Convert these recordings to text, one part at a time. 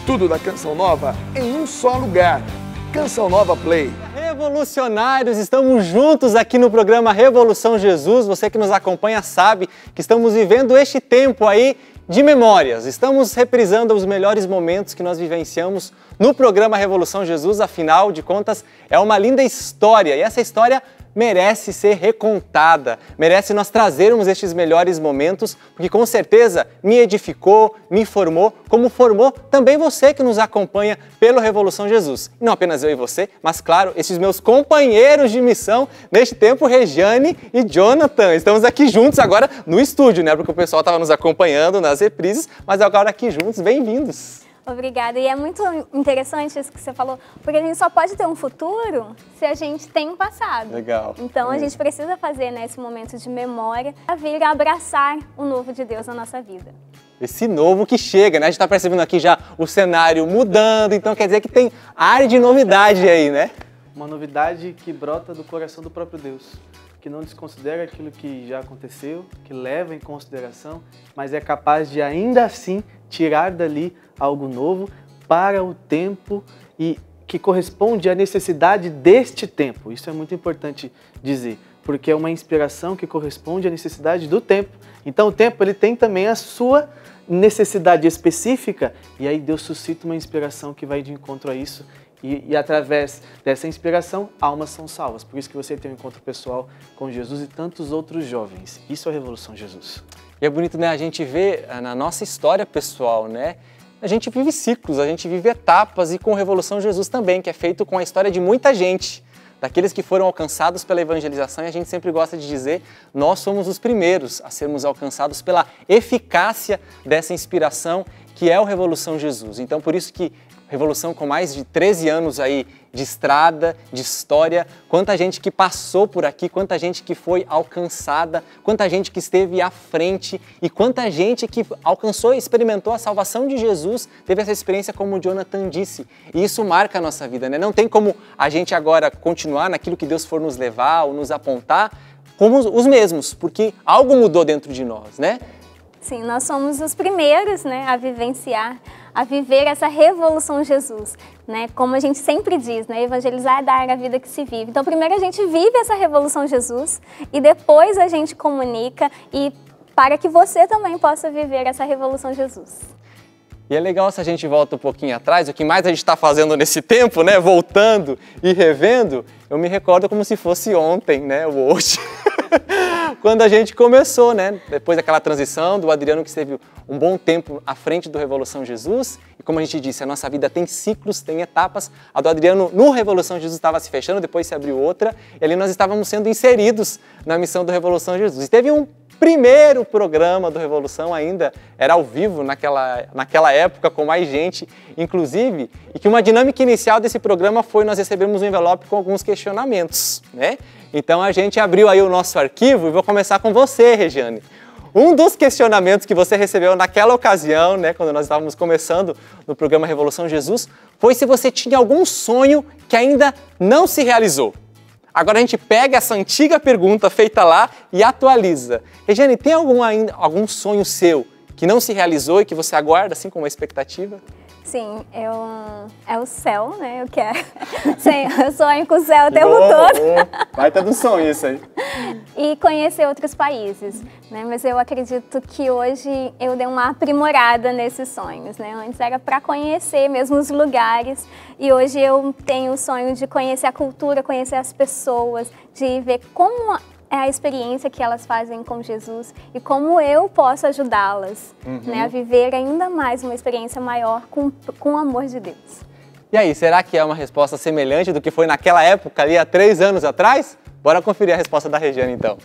Tudo da Canção Nova em um só lugar. Canção Nova Play. Revolucionários, estamos juntos aqui no programa Revolução Jesus. Você que nos acompanha sabe que estamos vivendo este tempo aí de memórias. Estamos reprisando os melhores momentos que nós vivenciamos no programa Revolução Jesus. Afinal de contas, é uma linda história e essa história merece ser recontada, merece nós trazermos estes melhores momentos, porque com certeza me edificou, me formou, como formou também você que nos acompanha pelo Revolução Jesus. Não apenas eu e você, mas claro, esses meus companheiros de missão neste tempo, Regiane e Jonathan. Estamos aqui juntos agora no estúdio, né? Porque o pessoal estava nos acompanhando nas reprises, mas agora aqui juntos, bem-vindos. Obrigada. E é muito interessante isso que você falou, porque a gente só pode ter um futuro se a gente tem um passado. Legal. Então a gente precisa fazer esse momento de memória a vir abraçar o novo de Deus na nossa vida. Esse novo que chega, né? A gente está percebendo aqui já o cenário mudando, então quer dizer que tem ar de novidade aí, né? Uma novidade que brota do coração do próprio Deus, que não desconsidera aquilo que já aconteceu, que leva em consideração, mas é capaz de ainda assim tirar dali algo novo para o tempo e que corresponde à necessidade deste tempo. Isso é muito importante dizer, porque é uma inspiração que corresponde à necessidade do tempo. Então o tempo ele tem também a sua necessidade específica e aí Deus suscita uma inspiração que vai de encontro a isso. E através dessa inspiração, almas são salvas. Por isso que você tem um encontro pessoal com Jesus e tantos outros jovens. Isso é a Revolução Jesus. E é bonito, né? A gente vê na nossa história pessoal, né? A gente vive ciclos, a gente vive etapas e com Revolução Jesus também, que é feito com a história de muita gente. Daqueles que foram alcançados pela evangelização e a gente sempre gosta de dizer, nós somos os primeiros a sermos alcançados pela eficácia dessa inspiração que é o Revolução Jesus. Então por isso que Revolução com mais de 13 anos aí de estrada, de história, quanta gente que passou por aqui, quanta gente que foi alcançada, quanta gente que esteve à frente e quanta gente que alcançou e experimentou a salvação de Jesus, teve essa experiência como o Jonathan disse. E isso marca a nossa vida, né? Não tem como a gente agora continuar naquilo que Deus for nos levar ou nos apontar como os mesmos, porque algo mudou dentro de nós, né? Sim, nós somos os primeiros, né, a vivenciar, a viver essa Revolução Jesus, né? Como a gente sempre diz, né, evangelizar é dar a vida que se vive. Então, primeiro a gente vive essa Revolução Jesus e depois a gente comunica e para que você também possa viver essa Revolução Jesus. E é legal se a gente volta um pouquinho atrás, o que mais a gente está fazendo nesse tempo, né, voltando e revendo, eu me recordo como se fosse ontem, né, hoje. Quando a gente começou, né? Depois daquela transição do Adriano que esteve um bom tempo à frente do Revolução Jesus. E como a gente disse, a nossa vida tem ciclos, tem etapas. A do Adriano no Revolução Jesus estava se fechando, depois se abriu outra. E ali nós estávamos sendo inseridos na missão do Revolução Jesus. E teve um primeiro programa do Revolução ainda, era ao vivo naquela época, com mais gente, inclusive. E que uma dinâmica inicial desse programa foi nós recebemos um envelope com alguns questionamentos, né? Então a gente abriu aí o nosso arquivo e vou começar com você, Regiane. Um dos questionamentos que você recebeu naquela ocasião, né, quando nós estávamos começando no programa Revolução Jesus, foi se você tinha algum sonho que ainda não se realizou. Agora a gente pega essa antiga pergunta feita lá e atualiza. Regiane, tem algum sonho seu que não se realizou e que você aguarda assim com uma expectativa? Sim, é o céu, né? Eu quero. Sim, eu sonho com o céu o tempo todo. Vai ter um sonho isso aí. E conhecer outros países, né? Mas eu acredito que hoje eu dei uma aprimorada nesses sonhos, né? Antes era para conhecer mesmo os lugares e hoje eu tenho o sonho de conhecer a cultura, conhecer as pessoas, de ver como é a experiência que elas fazem com Jesus e como eu posso ajudá-las, né, a viver ainda mais uma experiência maior com o amor de Deus. E aí, será que é uma resposta semelhante do que foi naquela época, ali há 3 anos atrás? Bora conferir a resposta da Regiane, então.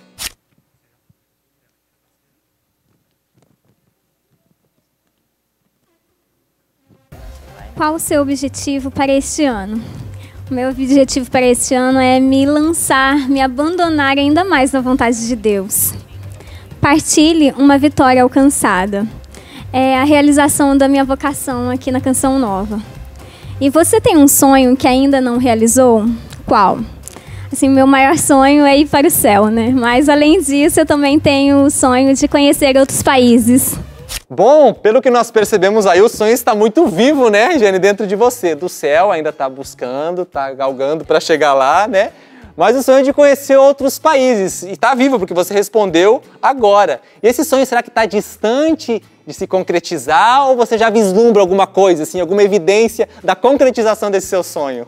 Qual o seu objetivo para este ano? O meu objetivo para este ano é me lançar, me abandonar ainda mais na vontade de Deus. Partilhe uma vitória alcançada. É a realização da minha vocação aqui na Canção Nova. E você tem um sonho que ainda não realizou? Qual? Assim, meu maior sonho é ir para o céu, né? Mas além disso, eu também tenho o sonho de conhecer outros países. Bom, pelo que nós percebemos aí, o sonho está muito vivo, né, Regiane, dentro de você. Do céu ainda está buscando, está galgando para chegar lá, né? Mas o sonho de conhecer outros países. E está vivo, porque você respondeu agora. E esse sonho, será que está distante de se concretizar? Ou você já vislumbra alguma coisa, assim, alguma evidência da concretização desse seu sonho?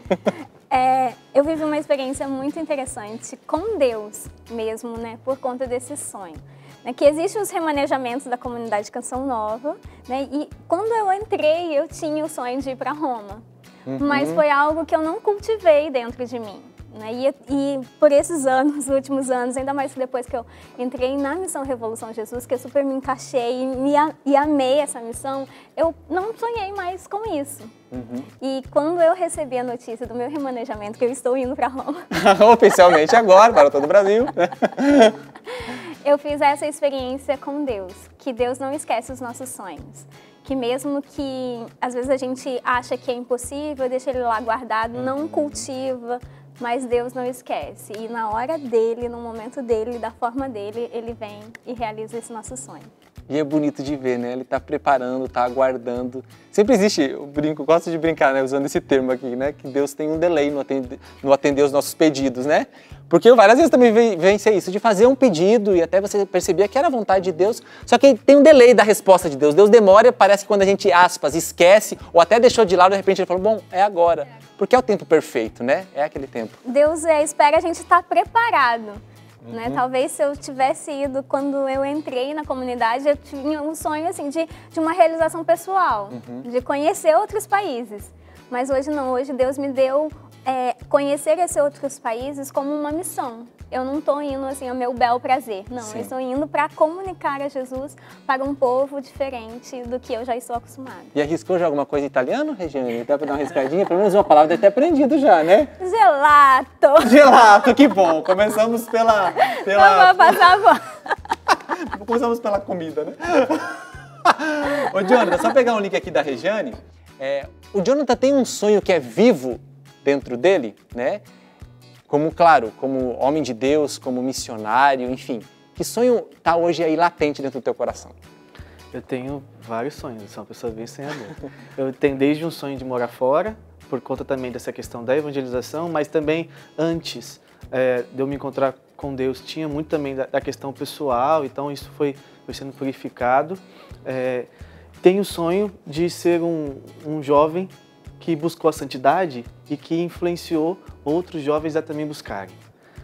Eu vivi uma experiência muito interessante com Deus mesmo, né, por conta desse sonho. Que existem os remanejamentos da comunidade Canção Nova, né, e quando eu entrei, eu tinha o sonho de ir para Roma. Mas foi algo que eu não cultivei dentro de mim. Né? E por esses anos, os últimos anos, ainda mais depois que eu entrei na Missão Revolução Jesus, que eu super me encaixei e amei essa missão, eu não sonhei mais com isso. E quando eu recebi a notícia do meu remanejamento, que eu estou indo para Roma... Oficialmente agora, para todo o Brasil. Eu fiz essa experiência com Deus, que Deus não esquece os nossos sonhos. Que mesmo que às vezes a gente acha que é impossível, deixa ele lá guardado, não cultiva, mas Deus não esquece. E na hora dele, no momento dele, da forma dele, ele vem e realiza esse nosso sonho. E é bonito de ver, né? Ele está preparando, está aguardando. Sempre existe, eu brinco, gosto de brincar, né? Usando esse termo aqui, né? Que Deus tem um delay no atender os nossos pedidos, né? Porque eu várias vezes também venci isso, de fazer um pedido e até você percebia que era a vontade de Deus, só que tem um delay da resposta de Deus. Deus demora, parece que quando a gente, aspas, esquece ou até deixou de lado, de repente ele falou, bom, é agora. Porque é o tempo perfeito, né? É aquele tempo. Deus espera a gente estar preparado. Né? Talvez se eu tivesse ido quando eu entrei na comunidade, eu tinha um sonho assim, de uma realização pessoal, de conhecer outros países. Mas hoje não, hoje Deus me deu conhecer esses outros países como uma missão. Eu não estou indo assim ao meu bel prazer, não. Sim. Eu estou indo para comunicar a Jesus para um povo diferente do que eu já estou acostumada. E arriscou já alguma coisa em italiano, Regiane? Dá para dar uma arriscadinha? Pelo menos uma palavra deve ter aprendido já, né? Gelato! Gelato, que bom! Começamos pela... Não vou passar a bola. Começamos pela comida, né? Ô, Jonathan, só pegar um link aqui da Regiane. O Jonathan tem um sonho que é vivo dentro dele, né? Como, claro, como homem de Deus, como missionário, enfim. Que sonho está hoje aí latente dentro do teu coração? Eu tenho vários sonhos, eu sou uma pessoa bem sonhadora. Eu tenho desde um sonho de morar fora, por conta também dessa questão da evangelização, mas também antes de eu me encontrar com Deus, tinha muito também da questão pessoal, então isso foi sendo purificado. Tenho o sonho de ser um jovem que buscou a santidade e que influenciou outros jovens a também buscarem.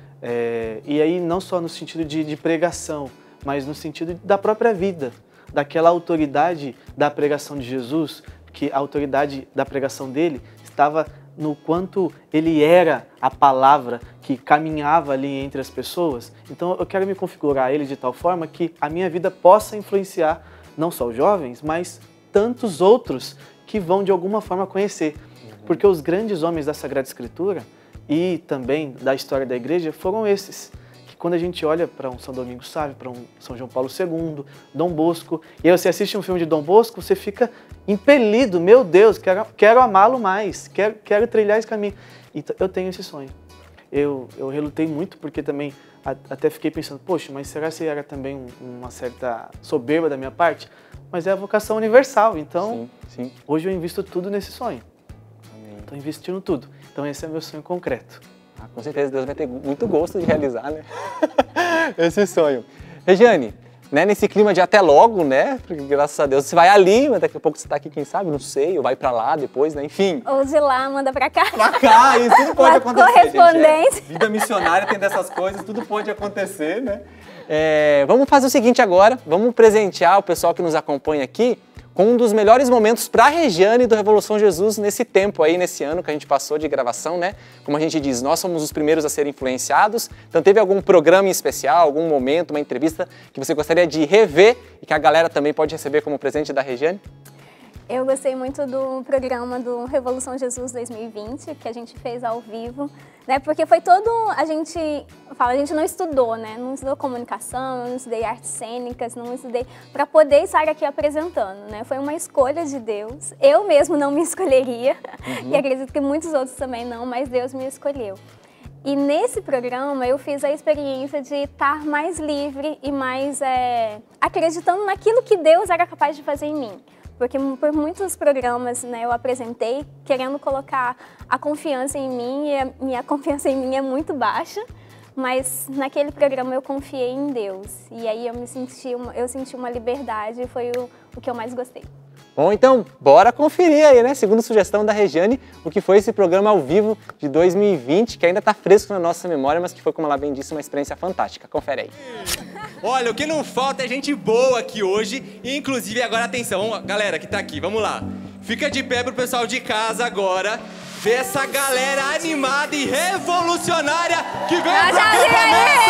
E aí não só no sentido de pregação, mas no sentido da própria vida, daquela autoridade da pregação de Jesus, que a autoridade da pregação dele estava no quanto ele era a palavra que caminhava ali entre as pessoas. Então eu quero me configurar ele de tal forma que a minha vida possa influenciar não só os jovens, mas tantos outros que vão de alguma forma conhecer. Porque os grandes homens da Sagrada Escritura e também da história da igreja foram esses. Que quando a gente olha para um São Domingos Sávio, para um São João Paulo II, Dom Bosco, e aí você assiste um filme de Dom Bosco, você fica impelido, meu Deus, quero amá-lo mais, quero trilhar esse caminho. Então, eu tenho esse sonho. Eu relutei muito porque também até fiquei pensando, poxa, mas será que era também uma certa soberba da minha parte? Mas é a vocação universal, então sim. Hoje eu invisto tudo nesse sonho. Estou investindo tudo. Então esse é meu sonho concreto. Com certeza Deus vai ter muito gosto de realizar, né? Esse sonho. Regiane, né, nesse clima de até logo, né? Porque graças a Deus você vai ali, mas daqui a pouco você está aqui, quem sabe, não sei, ou vai para lá depois, né? Enfim. Ou de lá, manda para cá. Para cá, isso tudo pode acontecer, correspondência. Gente. Vida missionária tem dessas coisas, tudo pode acontecer, né? Vamos fazer o seguinte agora, vamos presentear o pessoal que nos acompanha aqui com um dos melhores momentos para a Regiane do Revolução Jesus nesse tempo aí, nesse ano que a gente passou de gravação, né? Como a gente diz, nós somos os primeiros a serem influenciados, então teve algum programa em especial, algum momento, uma entrevista que você gostaria de rever e que a galera também pode receber como presente da Regiane? Eu gostei muito do programa do Revolução Jesus 2020, que a gente fez ao vivo, né? Porque foi todo... A gente não estudou, né? Não estudou comunicação, eu não estudei artes cênicas, não estudei para poder estar aqui apresentando, né? Foi uma escolha de Deus. Eu mesmo não me escolheria, e acredito que muitos outros também não, mas Deus me escolheu. E nesse programa eu fiz a experiência de estar mais livre e mais acreditando naquilo que Deus era capaz de fazer em mim. Porque por muitos programas, né, eu apresentei querendo colocar a confiança em mim, e a minha confiança em mim é muito baixa, mas naquele programa eu confiei em Deus. E aí eu senti uma liberdade e foi o que eu mais gostei. Bom, então, bora conferir aí, né? Segundo sugestão da Regiane, o que foi esse programa ao vivo de 2020, que ainda está fresco na nossa memória, mas que foi, como ela bem disse, uma experiência fantástica. Confere aí. Olha, o que não falta é gente boa aqui hoje, e inclusive agora atenção, galera que tá aqui, vamos lá. Fica de pé pro pessoal de casa agora, ver essa galera animada e revolucionária que veio pro acampamento!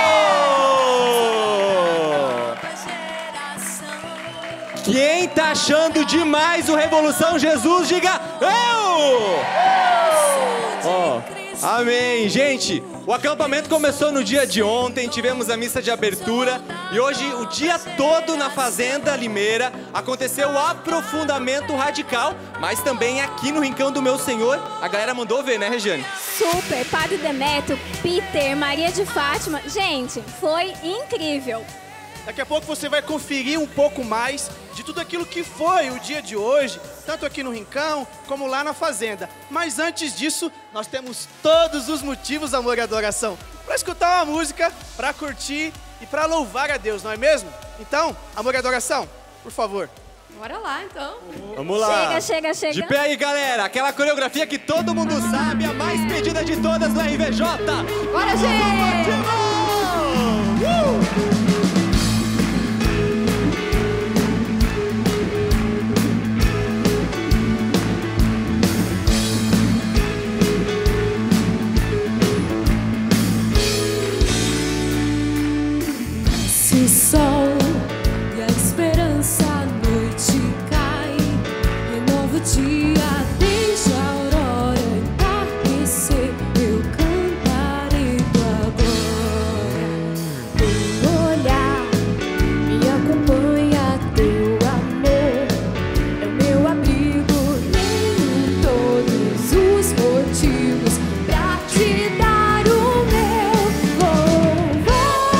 Quem tá achando demais o Revolução Jesus, diga eu! Amém, gente! O acampamento começou no dia de ontem, tivemos a missa de abertura e hoje o dia todo na Fazenda Limeira aconteceu o aprofundamento radical, mas também aqui no Rincão do Meu Senhor, a galera mandou ver, né, Regiane? Super! Padre Demétrio, Peter, Maria de Fátima, gente, foi incrível! Daqui a pouco você vai conferir um pouco mais de tudo aquilo que foi o dia de hoje, tanto aqui no Rincão, como lá na Fazenda. Mas antes disso, nós temos todos os motivos, amor e adoração, para escutar uma música, para curtir e para louvar a Deus, não é mesmo? Então, amor e adoração, por favor. Bora lá, então. Vamos lá. Chega. De pé aí, galera. Aquela coreografia que todo mundo sabe, a mais pedida de todas no RVJ. Bora, gente! O sol e a esperança, a noite cai, renova o dia, deixa a aurora entardecer. Eu cantarei tua glória, teu olhar me acompanha, teu amor é o meu abrigo. Tenho todos os motivos pra te dar o meu louvor.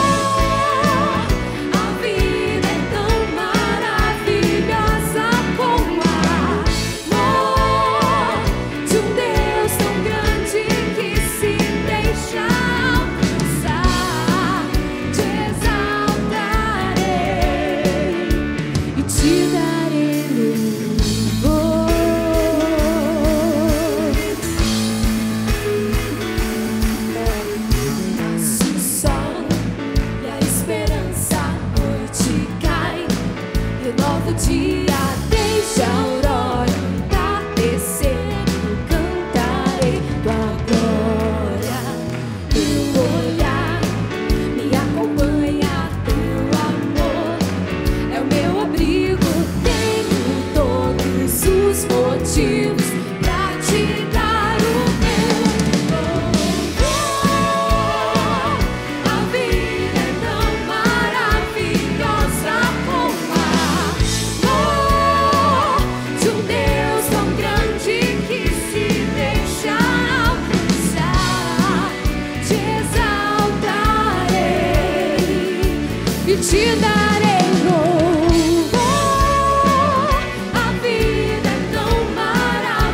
Te darei louvor, a vida é tão maravilhosa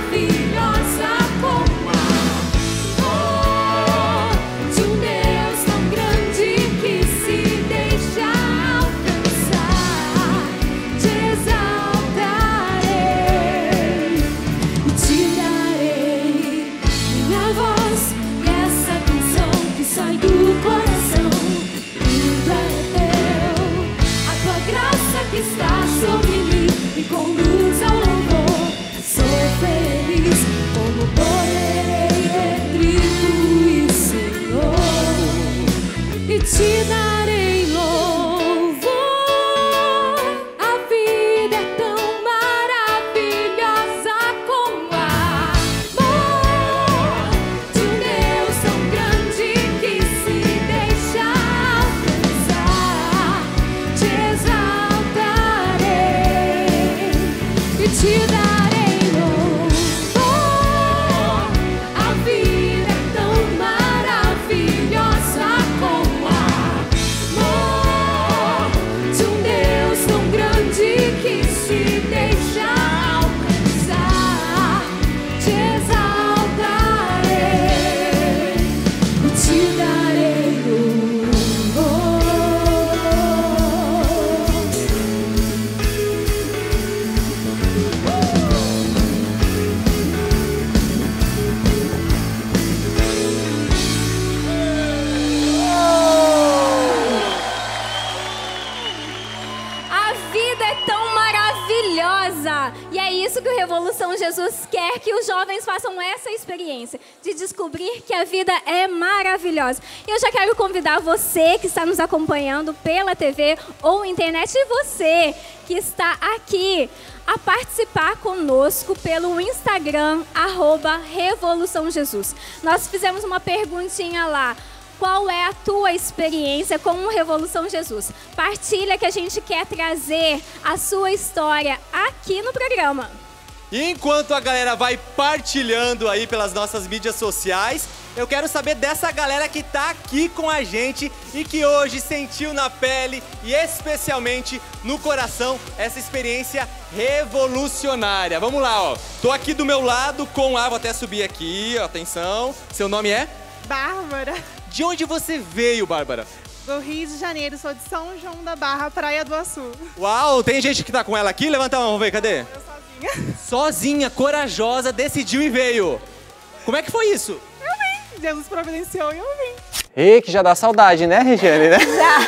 Revolução Jesus quer que os jovens façam essa experiência de descobrir que a vida é maravilhosa. E eu já quero convidar você que está nos acompanhando pela TV ou internet e você que está aqui a participar conosco pelo Instagram, @RevoluçãoJesus. Nós fizemos uma perguntinha lá. Qual é a tua experiência com o Revolução Jesus? Partilha que a gente quer trazer a sua história aqui no programa. E enquanto a galera vai partilhando aí pelas nossas mídias sociais, eu quero saber dessa galera que tá aqui com a gente e que hoje sentiu na pele e especialmente no coração essa experiência revolucionária. Vamos lá, ó. Tô aqui do meu lado com a... Vou até subir aqui, ó, atenção. Seu nome é? Bárbara. De onde você veio, Bárbara? Do Rio de Janeiro, sou de São João da Barra, Praia do Açu. Uau, tem gente que tá com ela aqui? Levanta a mão, vamos ver, cadê? Eu sozinha. Sozinha, corajosa, decidiu e veio. Como é que foi isso? Eu vim, Jesus providenciou e eu vim. E que já dá saudade, né, Regiane, né?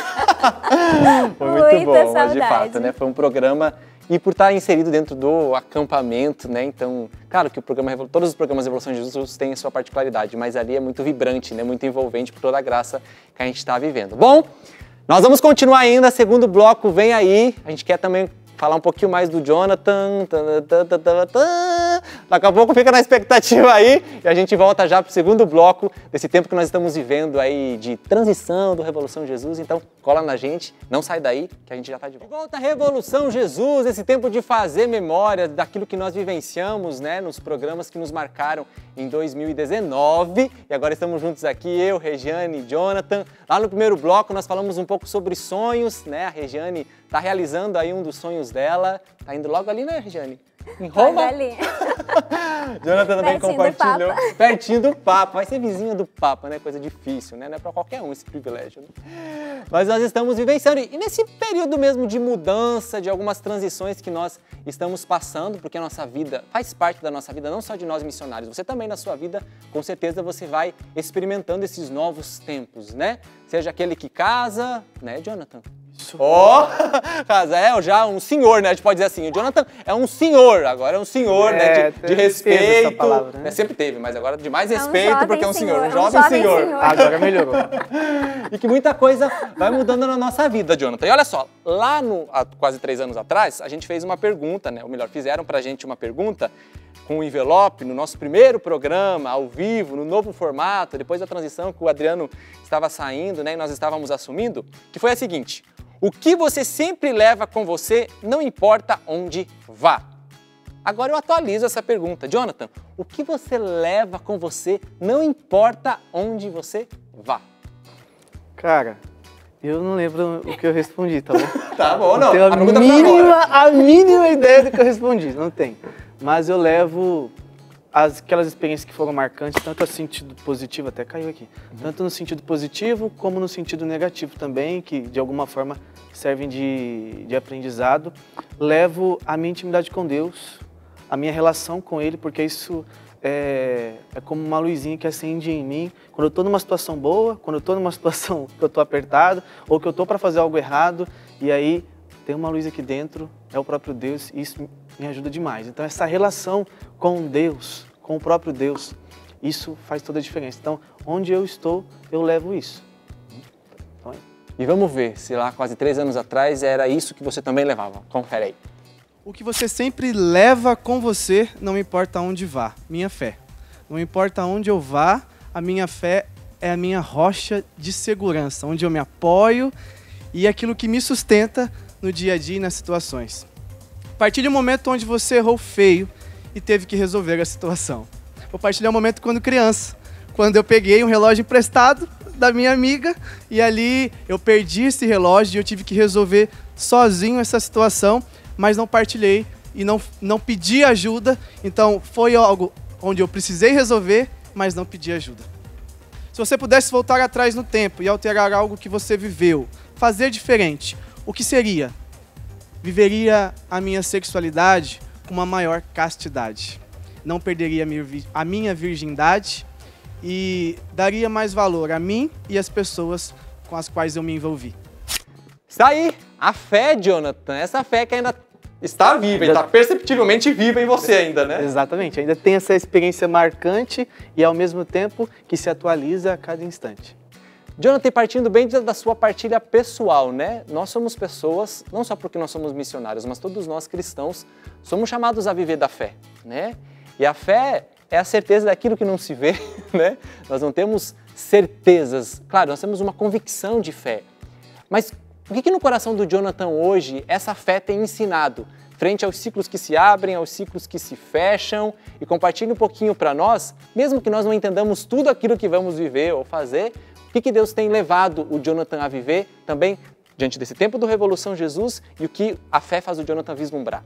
Já. Foi muito Muita bom, mas de saudade. fato, né? Foi um programa... E por estar inserido dentro do acampamento, né? Então, claro que todos os programas de Revolução de Jesus têm a sua particularidade, mas ali é muito vibrante, né? Muito envolvente por toda a graça que a gente está vivendo. Bom, nós vamos continuar ainda, segundo bloco vem aí. A gente quer também falar um pouquinho mais do Jonathan. Daqui a pouco fica na expectativa aí e a gente volta já para o segundo bloco desse tempo que nós estamos vivendo aí de transição do Revolução Jesus. Então, cola na gente, não sai daí que a gente já está de volta. De volta à Revolução Jesus, esse tempo de fazer memória daquilo que nós vivenciamos, né, nos programas que nos marcaram em 2019. E agora estamos juntos aqui, eu, Regiane e Jonathan. Lá no primeiro bloco nós falamos um pouco sobre sonhos, né? A Regiane está realizando aí um dos sonhos dela. Tá indo logo ali, né, Regiane? Em Roma? Ali. Jonathan também Pertinho compartilhou. do Papa. Pertinho do Papa. Vai ser vizinha do Papa, né? Coisa difícil, né? Não é pra qualquer um esse privilégio, né? Mas nós estamos vivenciando. E nesse período mesmo de mudança, de algumas transições que nós estamos passando, porque a nossa vida faz parte da nossa vida, não só de nós missionários. Você também na sua vida, com certeza você vai experimentando esses novos tempos, né? Seja aquele que casa, né, Jonathan? Ó, casa, já um senhor, né? A gente pode dizer assim, o Jonathan é um senhor, agora é um senhor, né? De respeito. Essa palavra, né? Sempre teve, mas agora de mais respeito, porque é um senhor, um jovem senhor. Agora melhorou. E que muita coisa vai mudando na nossa vida, Jonathan. E olha só, lá há quase 3 anos atrás, a gente fez uma pergunta, né? Ou melhor, fizeram pra gente uma pergunta com o envelope no nosso primeiro programa, ao vivo, no novo formato, depois da transição que o Adriano estava saindo, né? E nós estávamos assumindo, que foi a seguinte: o que você sempre leva com você, não importa onde vá. Agora eu atualizo essa pergunta. Jonathan, o que você leva com você, não importa onde você vá? Cara, eu não lembro o que eu respondi, tá bom? Tá bom, não. Tenho a mínima ideia do que eu respondi, não tem. Mas eu levo aquelas experiências que foram marcantes, tanto no sentido positivo, até caiu aqui, tanto no sentido positivo como no sentido negativo também, que de alguma forma servem de aprendizado. Levo a minha intimidade com Deus, a minha relação com Ele, porque isso é como uma luzinha que acende em mim quando eu estou numa situação boa, quando eu estou numa situação que eu estou apertado, ou que eu estou para fazer algo errado, e aí tem uma luz aqui dentro, é o próprio Deus, e isso me ajuda demais. Então essa relação com Deus, com o próprio Deus, isso faz toda a diferença. Então, onde eu estou, eu levo isso. Então, e vamos ver se lá quase 3 anos atrás era isso que você também levava. Confere aí. O que você sempre leva com você, não importa onde vá, minha fé. Não importa onde eu vá, a minha fé é a minha rocha de segurança, onde eu me apoio e aquilo que me sustenta no dia a dia e nas situações. Partilhe um momento onde você errou feio e teve que resolver a situação. Vou partilhar um momento quando criança, quando eu peguei um relógio emprestado da minha amiga e ali eu perdi esse relógio e eu tive que resolver sozinho essa situação, mas não partilhei e não pedi ajuda, então foi algo onde eu precisei resolver, mas não pedi ajuda. Se você pudesse voltar atrás no tempo e alterar algo que você viveu, fazer diferente, o que seria? Viveria a minha sexualidade com uma maior castidade. Não perderia a minha virgindade e daria mais valor a mim e às pessoas com as quais eu me envolvi. Está aí a fé, Jonathan. Essa fé que ainda está viva, está perceptivelmente viva em você ainda, né? Exatamente, ainda tem essa experiência marcante e ao mesmo tempo que se atualiza a cada instante. Jonathan, partindo bem da sua partilha pessoal, né? Nós somos pessoas, não só porque nós somos missionários, mas todos nós cristãos somos chamados a viver da fé, né? E a fé é a certeza daquilo que não se vê, né? Nós não temos certezas, claro, nós temos uma convicção de fé. Mas o que no coração do Jonathan hoje essa fé tem ensinado? Frente aos ciclos que se abrem, aos ciclos que se fecham, e compartilhe um pouquinho para nós, mesmo que nós não entendamos tudo aquilo que vamos viver ou fazer, o que Deus tem levado o Jonathan a viver também diante desse tempo do Revolução Jesus e o que a fé faz o Jonathan vislumbrar.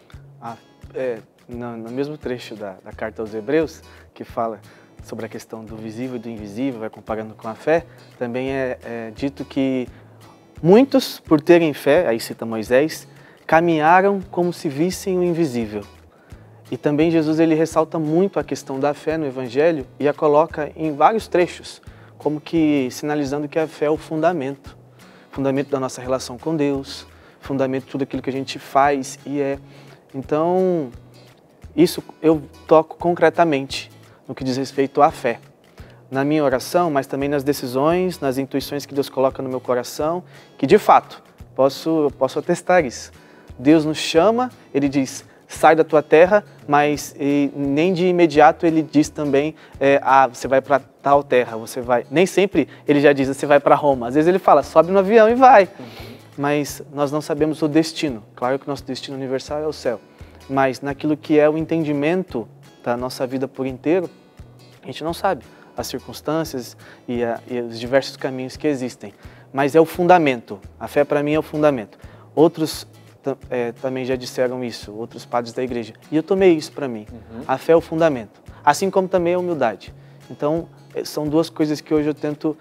No mesmo trecho da carta aos Hebreus, que fala sobre a questão do visível e do invisível, vai comparando com a fé, também é dito que muitos, por terem fé, aí cita Moisés, caminharam como se vissem o invisível. E também Jesus ele ressalta muito a questão da fé no Evangelho e a coloca em vários trechos, como que sinalizando que a fé é o fundamento da nossa relação com Deus, fundamento de tudo aquilo que a gente faz e é. Então, isso eu toco concretamente no que diz respeito à fé. Na minha oração, mas também nas decisões, nas intuições que Deus coloca no meu coração, que de fato, eu posso atestar isso. Deus nos chama, Ele diz, sai da tua terra, mas nem de imediato Ele diz também, você vai para tal terra, você vai... Nem sempre Ele já diz, você vai para Roma. Às vezes Ele fala, sobe no avião e vai. Mas nós não sabemos o destino. Claro que o nosso destino universal é o céu. Mas naquilo que é o entendimento da nossa vida por inteiro, a gente não sabe as circunstâncias e os diversos caminhos que existem. Mas é o fundamento. A fé para mim é o fundamento. Outros também já disseram isso, outros padres da igreja. E eu tomei isso para mim. A fé é o fundamento. Assim como também a humildade. Então, são duas coisas que hoje eu tento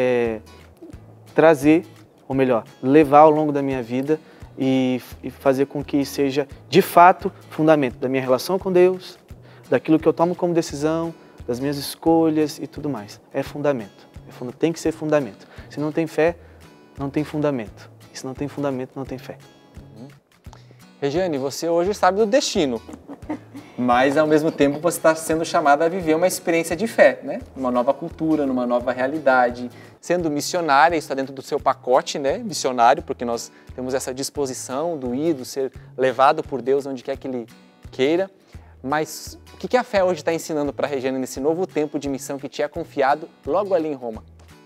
trazer, ou melhor, levar ao longo da minha vida e fazer com que seja, de fato, fundamento da minha relação com Deus, daquilo que eu tomo como decisão, das minhas escolhas e tudo mais. É fundamento. Tem que ser fundamento. Se não tem fé, não tem fundamento. E se não tem fundamento, não tem fé. Regiane, você hoje sabe do destino, mas ao mesmo tempo você está sendo chamada a viver uma experiência de fé, né? Uma nova cultura, numa nova realidade. Sendo missionária, isso está dentro do seu pacote, né? Missionário, porque nós temos essa disposição do ir, do ser levado por Deus onde quer que Ele queira. Mas o que a fé hoje está ensinando para a Regiane nesse novo tempo de missão que te é confiado logo ali em Roma?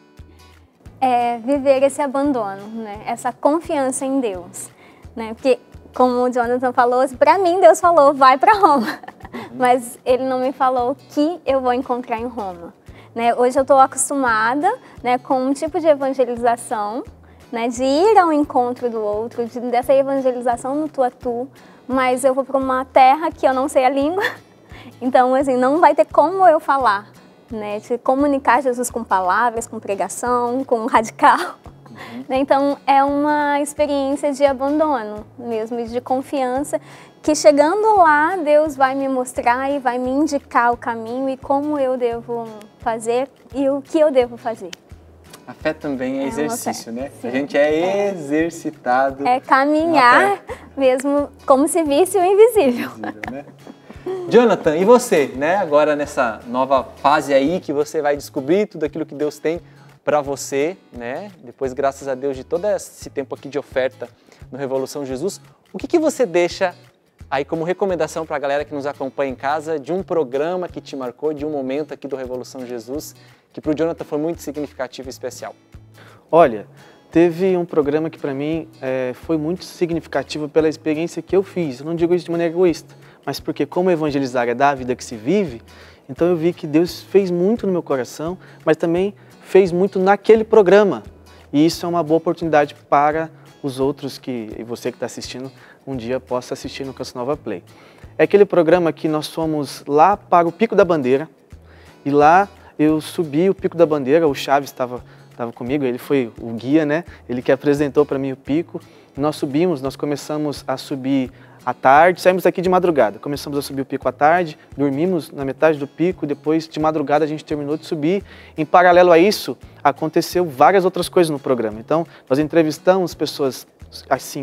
É viver esse abandono, né? Essa confiança em Deus, né? Porque, como o Jonathan falou, para mim Deus falou, vai para Roma, mas Ele não me falou o que eu vou encontrar em Roma. Né? Hoje eu estou acostumada, né, com um tipo de evangelização, né, de ir ao encontro do outro, dessa evangelização no tu a tu, mas eu vou para uma terra que eu não sei a língua, então assim, não vai ter como eu falar, né, de comunicar Jesus com palavras, com pregação, com radical. Então, é uma experiência de abandono mesmo, e de confiança, que chegando lá, Deus vai me mostrar e vai me indicar o caminho e como eu devo fazer e o que eu devo fazer. A fé também é exercício, né? Sim. A gente é exercitado. É caminhar mesmo como se visse o invisível. Né? Jonathan, e você, né? Agora nessa nova fase aí que você vai descobrir tudo aquilo que Deus tem para você, né? Depois, graças a Deus, de todo esse tempo aqui de oferta no Revolução Jesus, o que você deixa aí como recomendação para a galera que nos acompanha em casa de um programa que te marcou, de um momento aqui do Revolução Jesus, que para o Jonathan foi muito significativo e especial? Olha, teve um programa que para mim foi muito significativo pela experiência que eu fiz. Eu não digo isso de maneira egoísta, mas porque como evangelizar é da vida que se vive, então eu vi que Deus fez muito no meu coração, mas também fez muito naquele programa. E isso é uma boa oportunidade para os outros, e você que está assistindo, um dia possa assistir no Canção Nova Play. É aquele programa que nós fomos lá para o Pico da Bandeira, e lá eu subi o Pico da Bandeira, o Chaves estava comigo, ele foi o guia, né? Ele que apresentou para mim o pico. Nós começamos a subir à tarde, saímos daqui de madrugada, começamos a subir o pico à tarde, dormimos na metade do pico, depois de madrugada a gente terminou de subir. Em paralelo a isso, aconteceu várias outras coisas no programa. Então, nós entrevistamos pessoas assim,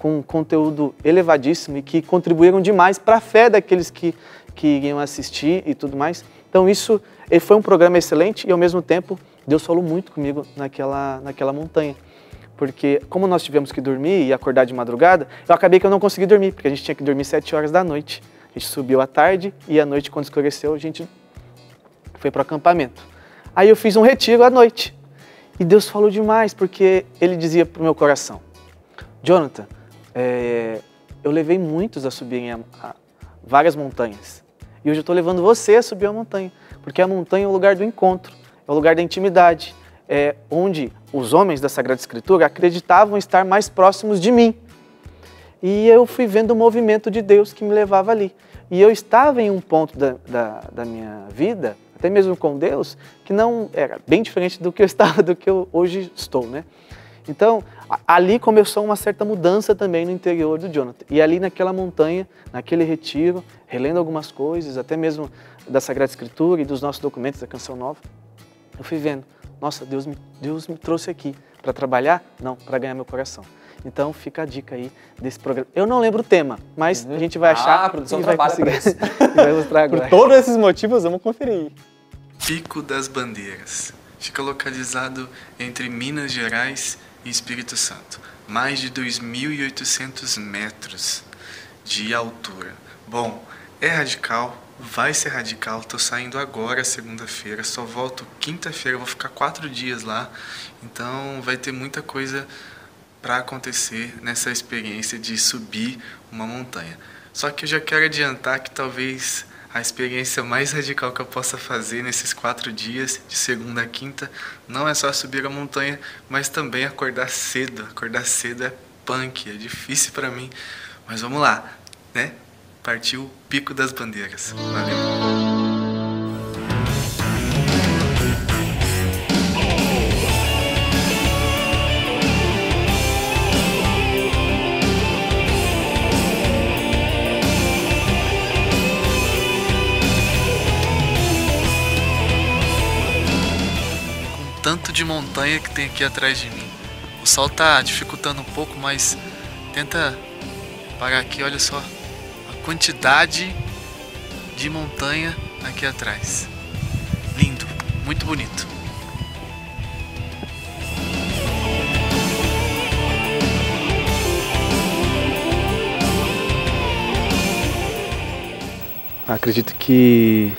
com conteúdo elevadíssimo e que contribuíram demais para a fé daqueles que iriam assistir e tudo mais. Então isso foi um programa excelente e ao mesmo tempo Deus falou muito comigo naquela montanha. Porque como nós tivemos que dormir e acordar de madrugada, eu acabei que eu não consegui dormir, porque a gente tinha que dormir 7 horas da noite. A gente subiu à tarde e à noite, quando escureceu, a gente foi para o acampamento. Aí eu fiz um retiro à noite. E Deus falou demais, porque Ele dizia para o meu coração: Jonathan, eu levei muitos a subirem várias montanhas. E hoje eu estou levando você a subir a montanha. Porque a montanha é o lugar do encontro, é o lugar da intimidade. É onde os homens da Sagrada Escritura acreditavam estar mais próximos de mim. E eu fui vendo o movimento de Deus que me levava ali. E eu estava em um ponto da minha vida, até mesmo com Deus, que não era bem diferente do que eu hoje estou, né? Então, ali começou uma certa mudança também no interior do Jonathan. E ali naquela montanha, naquele retiro, relendo algumas coisas, até mesmo da Sagrada Escritura e dos nossos documentos da Canção Nova, eu fui vendo, nossa, Deus me trouxe aqui para trabalhar? Não, para ganhar meu coração. Então fica a dica aí desse programa. Eu não lembro o tema, mas a gente vai achar a produção e vai trabalha conseguir. para isso. E vai mostrar agora. Por todos esses motivos, vamos conferir. Pico das Bandeiras. Fica localizado entre Minas Gerais e Espírito Santo. Mais de 2.800 metros de altura. Bom, é radical, vai ser radical. Tô saindo agora, segunda-feira, só volto quinta-feira, vou ficar 4 dias lá. Então vai ter muita coisa para acontecer nessa experiência de subir uma montanha. Só que eu já quero adiantar que talvez a experiência mais radical que eu possa fazer nesses 4 dias, de segunda a quinta, não é só subir a montanha, mas também acordar cedo. Acordar cedo é punk, é difícil para mim, mas vamos lá, né? Partiu Pico das Bandeiras. Valeu! Tanto de montanha que tem aqui atrás de mim. O sol tá dificultando um pouco, mas tenta parar aqui, olha só a quantidade de montanha aqui atrás. Lindo, muito bonito. Acredito que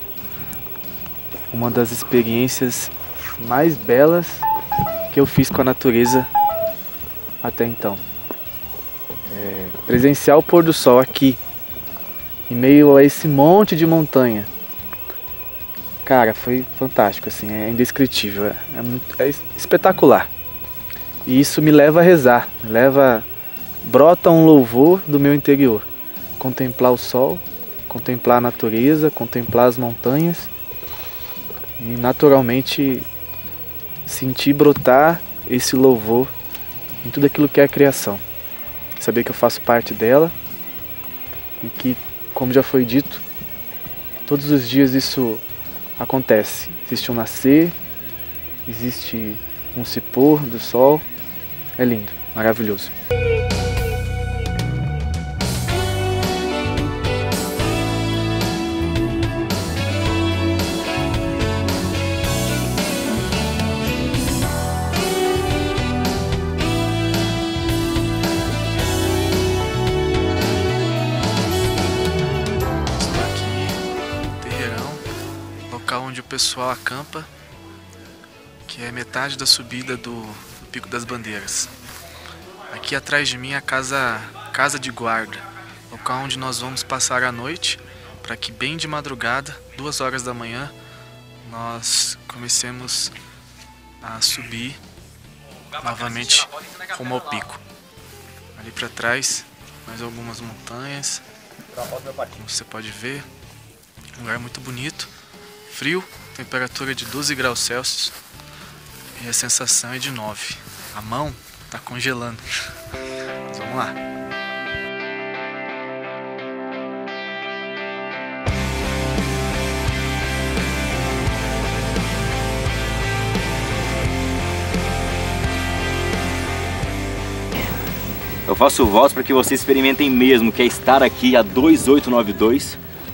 uma das experiências mais belas que eu fiz com a natureza até então. Presenciar o pôr do sol aqui, em meio a esse monte de montanha. Cara, foi fantástico, assim, é indescritível, é espetacular. E isso me leva a rezar, brota um louvor do meu interior. Contemplar o sol, contemplar a natureza, contemplar as montanhas e naturalmente sentir brotar esse louvor em tudo aquilo que é a criação. Saber que eu faço parte dela e que, como já foi dito, todos os dias isso acontece. Existe um nascer, existe um se pôr do sol. É lindo, maravilhoso. Onde o pessoal acampa, que é metade da subida do Pico das Bandeiras. Aqui atrás de mim é a casa de guarda, local onde nós vamos passar a noite, para que bem de madrugada, 2 horas da manhã, nós comecemos a subir novamente rumo ao pico. Ali para trás, mais algumas montanhas, como você pode ver, um lugar muito bonito. Frio, temperatura de 12 graus Celsius e a sensação é de 9. A mão tá congelando. Mas vamos lá. Eu faço votos para que vocês experimentem mesmo, que é estar aqui a 2892.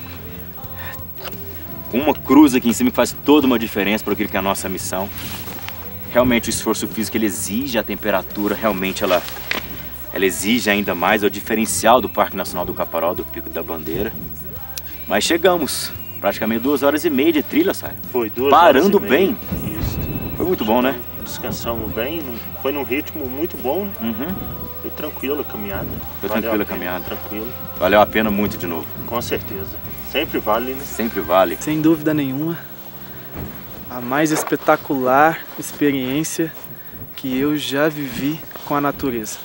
Uma cruz aqui em cima que faz toda uma diferença para aquilo que é a nossa missão. Realmente o esforço físico ele exige a temperatura, realmente ela exige ainda mais, é o diferencial do Parque Nacional do Caparó, do Pico da Bandeira. Mas chegamos, praticamente 2 horas e meia de trilha, Sário. Foi 2 Parando horas e meia. bem. Isso. Foi muito bom, né? Descansamos bem, foi num ritmo muito bom. Foi tranquila a caminhada. Foi tranquila a caminhada. Tranquilo. Valeu a pena muito de novo. Com certeza. Sempre vale, né? Sempre vale. Sem dúvida nenhuma, a mais espetacular experiência que eu já vivi com a natureza.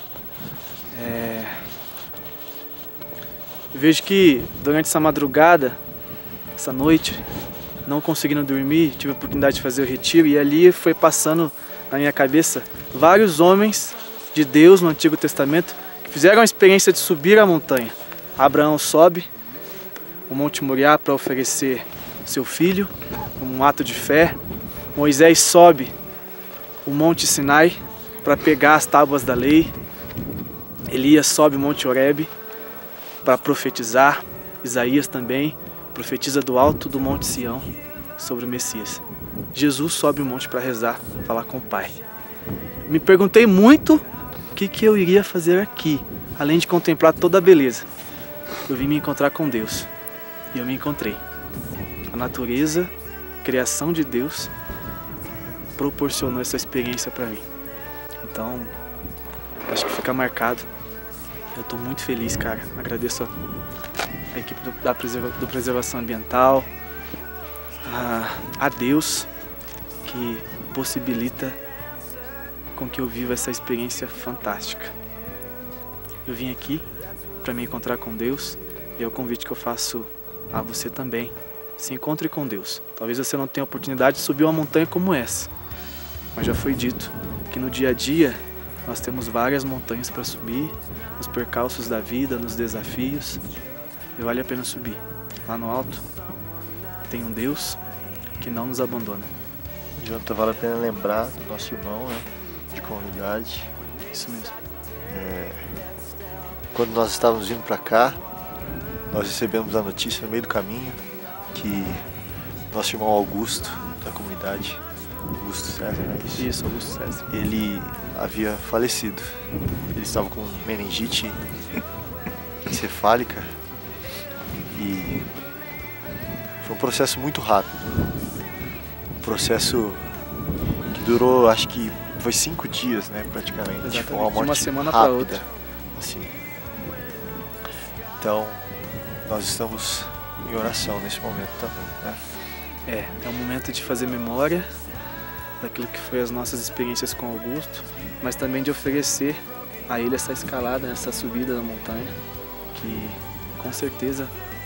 Vejo que durante essa madrugada, essa noite, não conseguindo dormir, tive a oportunidade de fazer o retiro e ali foi passando na minha cabeça vários homens de Deus no Antigo Testamento que fizeram a experiência de subir a montanha. Abraão sobe o Monte Moriá para oferecer seu filho, um ato de fé. Moisés sobe o Monte Sinai para pegar as tábuas da lei. Elias sobe o Monte Horebe para profetizar. Isaías também profetiza do alto do Monte Sião sobre o Messias. Jesus sobe o monte para rezar, falar com o Pai. Me perguntei muito o que eu iria fazer aqui, além de contemplar toda a beleza. Eu vim me encontrar com Deus e eu me encontrei. A natureza, a criação de Deus, proporcionou essa experiência para mim. Então, acho que fica marcado. Eu estou muito feliz, cara. Agradeço a equipe do Preservação Ambiental, a Deus que possibilita com que eu viva essa experiência fantástica. Eu vim aqui para me encontrar com Deus e é o convite que eu faço a você também. Se encontre com Deus. Talvez você não tenha a oportunidade de subir uma montanha como essa, mas já foi dito que no dia a dia nós temos várias montanhas para subir, nos percalços da vida, nos desafios, e vale a pena subir. Lá no alto tem um Deus que não nos abandona. Jonathan, vale a pena lembrar do nosso irmão, né, de comunidade. Isso mesmo. Quando nós estávamos vindo para cá, nós recebemos a notícia no meio do caminho que nosso irmão Augusto, da comunidade, Augusto César, né? Isso, Augusto César. Ele havia falecido. Ele estava com meningite encefálica e foi um processo muito rápido. Um processo que durou, acho que foi 5 dias, né, praticamente. Exatamente, foi uma morte de uma semana rápida, para outra. assim. Então, nós estamos em oração nesse momento também, né? É um momento de fazer memória daquilo que foi as nossas experiências com Augusto, mas também de oferecer a ele essa escalada, essa subida da montanha, que com certeza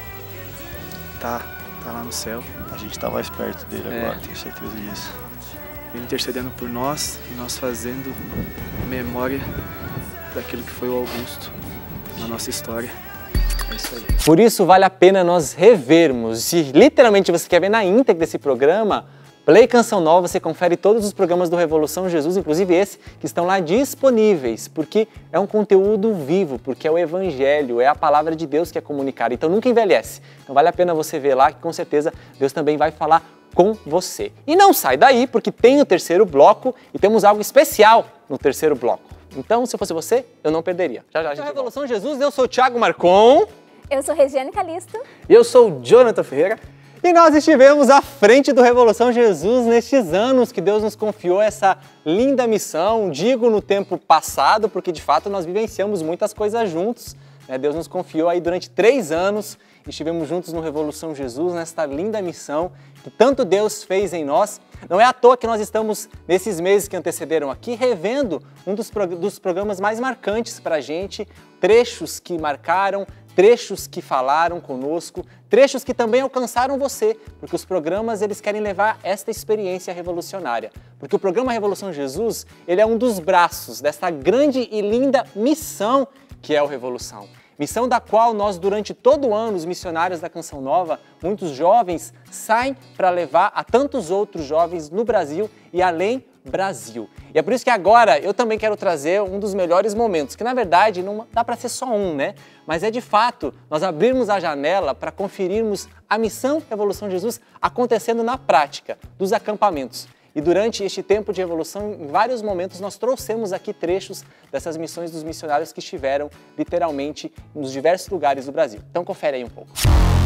tá lá no céu. A gente está mais perto dele agora, tenho certeza disso. Ele intercedendo por nós e nós fazendo memória daquilo que foi o Augusto na nossa história. É isso aí. Por isso vale a pena nós revermos. Se literalmente você quer ver na íntegra desse programa, Play Canção Nova, você confere todos os programas do Revolução Jesus, inclusive esse, que estão lá disponíveis, porque é um conteúdo vivo, porque é o Evangelho, é a palavra de Deus que é comunicada, então nunca envelhece. Então vale a pena você ver lá, que com certeza Deus também vai falar com você. E não sai daí, porque tem o terceiro bloco e temos algo especial no terceiro bloco. Então, se eu fosse você, eu não perderia. Já a gente Revolução Jesus, eu sou o Thiago Marcon. Eu sou Regiane Calisto. E eu sou o Jonathan Ferreira. E nós estivemos à frente do Revolução Jesus nestes anos que Deus nos confiou essa linda missão. Digo no tempo passado, porque de fato nós vivenciamos muitas coisas juntos. Deus nos confiou aí durante 3 anos. Estivemos juntos no Revolução Jesus, nesta linda missão que tanto Deus fez em nós. Não é à toa que nós estamos, nesses meses que antecederam aqui, revendo um dos programas mais marcantes para a gente, trechos que marcaram, trechos que falaram conosco, trechos que também alcançaram você, porque os programas eles querem levar esta experiência revolucionária. Porque o programa Revolução Jesus, ele é um dos braços dessa grande e linda missão que é o Revolução. Missão da qual nós, durante todo o ano, os missionários da Canção Nova, muitos jovens, saem para levar a tantos outros jovens no Brasil e além Brasil. E é por isso que agora eu também quero trazer um dos melhores momentos, que na verdade não dá para ser só um, né? Mas é de fato nós abrirmos a janela para conferirmos a missão Revolução Jesus acontecendo na prática dos acampamentos. E durante este tempo de evolução, em vários momentos, nós trouxemos aqui trechos dessas missões dos missionários que estiveram literalmente nos diversos lugares do Brasil. Então confere aí um pouco.